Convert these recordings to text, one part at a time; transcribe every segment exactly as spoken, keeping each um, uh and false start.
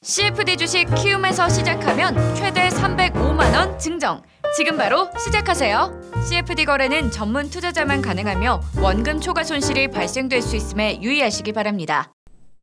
씨에프디 주식 키움에서 시작하면 최대 삼백오만 원 증정. 지금 바로 시작하세요. 씨에프디 거래는 전문 투자자만 가능하며 원금 초과 손실이 발생될 수 있음에 유의하시기 바랍니다.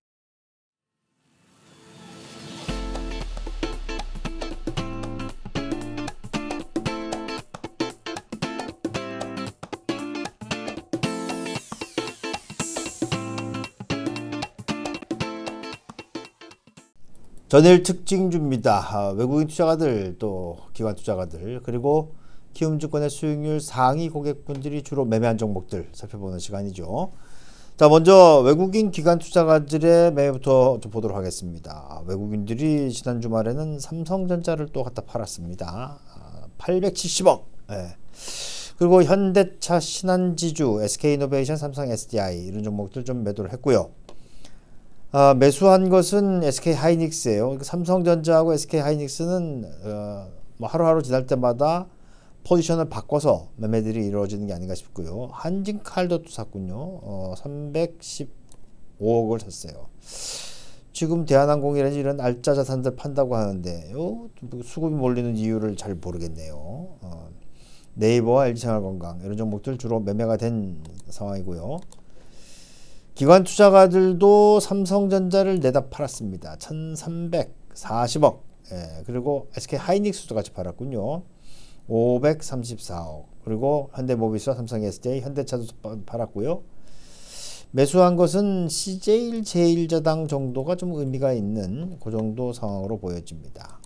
전일 특징주입니다. 아, 외국인 투자가들 또 기관 투자가들 그리고 키움증권의 수익률 상위 고객분들이 주로 매매한 종목들 살펴보는 시간이죠. 자, 먼저 외국인 기관 투자가들의 매매부터 좀 보도록 하겠습니다. 외국인들이 지난 주말에는 삼성전자를 또 갖다 팔았습니다. 아, 팔백칠십억. 예. 그리고 현대차, 신한지주, 에스케이이노베이션, 삼성 에스디아이 이런 종목들 좀 매도를 했고요. 아, 매수한 것은 에스케이하이닉스예요. 삼성전자하고 에스케이하이닉스는 어, 뭐 하루하루 지날 때마다 포지션을 바꿔서 매매들이 이루어지는 게 아닌가 싶고요. 한진칼도 또 샀군요. 어, 삼백십오억을 샀어요. 지금 대한항공이라든지 이런 알짜 자산들 판다고 하는데 요, 수급이 몰리는 이유를 잘 모르겠네요. 어, 네이버와 엘지생활건강 이런 종목들 주로 매매가 된 상황이고요. 기관 투자가들도 삼성전자를 내다 팔았습니다. 천삼백사십억. 예, 그리고 에스케이하이닉스도 같이 팔았군요. 오백삼십사억. 그리고 현대모비스와 삼성 에스디아이, 현대차도 팔았고요. 매수한 것은 씨제일 제일제당 정도가 좀 의미가 있는 그 정도 상황으로 보여집니다.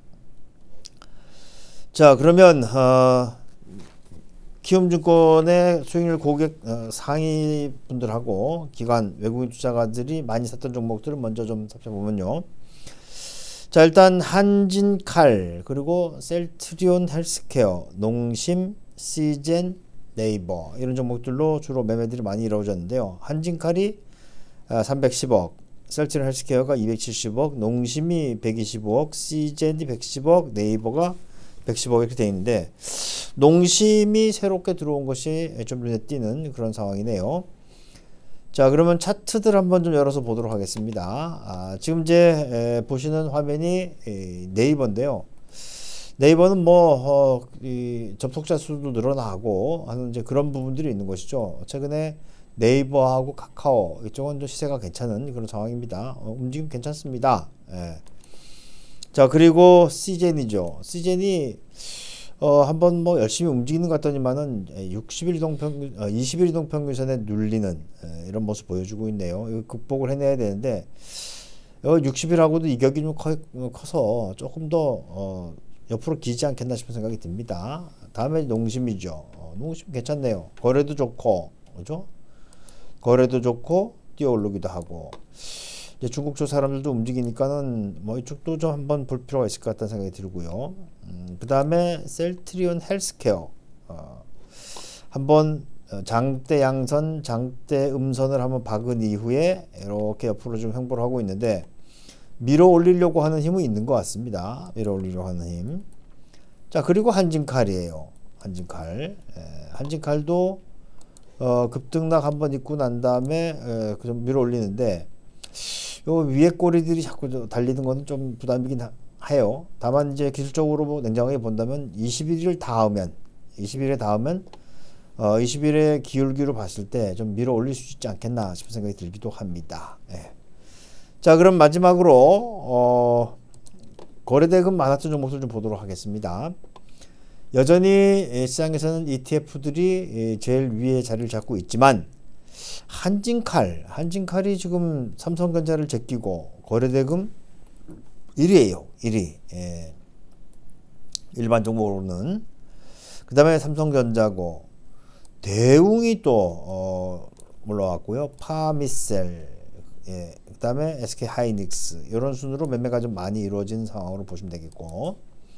자, 그러면 어, 키움증권의 수익률 고객 어, 상위 분들하고 기관 외국인 투자가들이 많이 샀던 종목들을 먼저 좀 살펴보면요. 자, 일단 한진칼 그리고 셀트리온 헬스케어, 농심, 시젠, 네이버 이런 종목들로 주로 매매들이 많이 이루어졌는데요. 한진칼이 아, 삼백십억, 셀트리온 헬스케어가 이백칠십억, 농심이 백이십오억, 시젠이 백십억, 네이버가 백십억 이렇게 되어 있는데 농심이 새롭게 들어온 것이 좀 눈에 띄는 그런 상황이네요. 자, 그러면 차트들 한번 좀 열어서 보도록 하겠습니다. 아, 지금 이제 에, 보시는 화면이 에, 네이버인데요. 네이버는 뭐 어, 이 접속자 수도 늘어나고 하는 이제 그런 부분들이 있는 것이죠. 최근에 네이버하고 카카오 이쪽은 좀 시세가 괜찮은 그런 상황입니다. 어, 움직임 괜찮습니다. 예. 자, 그리고 씨젠이죠. 씨젠이 어, 한번 뭐 열심히 움직이는 것 같더니만은 육십 일 이동 평균, 어, 이십 일 이동 평균선에 눌리는 에, 이런 모습 보여주고 있네요. 이거 극복을 해내야 되는데 어, 육십 일하고도 이격이 좀 커, 커서 조금 더 어, 옆으로 기지 않겠나 싶은 생각이 듭니다. 다음에 농심이죠. 어, 농심 괜찮네요. 거래도 좋고, 그죠? 거래도 좋고 뛰어 오르기도 하고. 이제 중국 쪽 사람들도 움직이니까는 뭐 이쪽도 좀 한번 볼 필요가 있을 것 같다는 생각이 들고요. 음, 그 다음에 셀트리온 헬스케어 어, 한번 장대 양선, 장대 음선을 한번 박은 이후에 이렇게 옆으로 좀 횡보를 하고 있는데 밀어 올리려고 하는 힘은 있는 것 같습니다. 밀어 올리려고 하는 힘. 자, 그리고 한진칼이에요. 한진칼. 에, 한진칼도 어, 급등락 한번 있고 난 다음에 에, 좀 밀어 올리는데 요 위에 꼬리들이 자꾸 달리는 거는 좀 부담이긴 해요. 다만 이제 기술적으로 뭐 냉정하게 본다면 이십 일을 닿으면 이십 일에 닿으면 어 이십 일의 기울기로 봤을 때 좀 밀어 올릴 수 있지 않겠나 싶은 생각이 들기도 합니다. 예. 자, 그럼 마지막으로 어 거래대금 많았던 종목들 좀 보도록 하겠습니다. 여전히 시장에서는 이티에프들이 제일 위에 자리를 잡고 있지만 한진칼, 한진칼이 지금 삼성전자를 제끼고 거래대금 일 위예요. 일 위. 예. 일반 종목으로는. 그 다음에 삼성전자고 대웅이 또 어, 올라왔고요. 파미셀, 예. 그 다음에 에스케이하이닉스 이런 순으로 매매가 좀 많이 이루어진 상황으로 보시면 되겠고,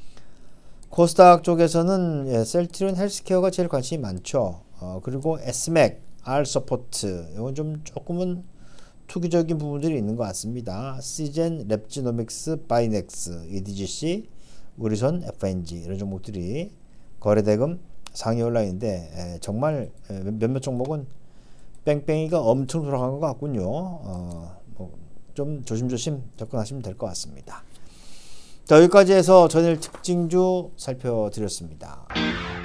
코스닥 쪽에서는 예, 셀트리온 헬스케어가 제일 관심이 많죠. 어, 그리고 에스맥, R서포트 이건 좀 조금은 투기적인 부분들이 있는 것 같습니다. 시젠, 랩지노믹스, 바이넥스, 이디지씨, 우리선, 에프엔지 이런 종목들이 거래대금 상위 온라인인데 에, 정말 에, 몇몇 종목은 뺑뺑이가 엄청 돌아간 것 같군요. 어, 뭐 좀 조심조심 접근하시면 될 것 같습니다. 자, 여기까지 해서 전일 특징주 살펴드렸습니다.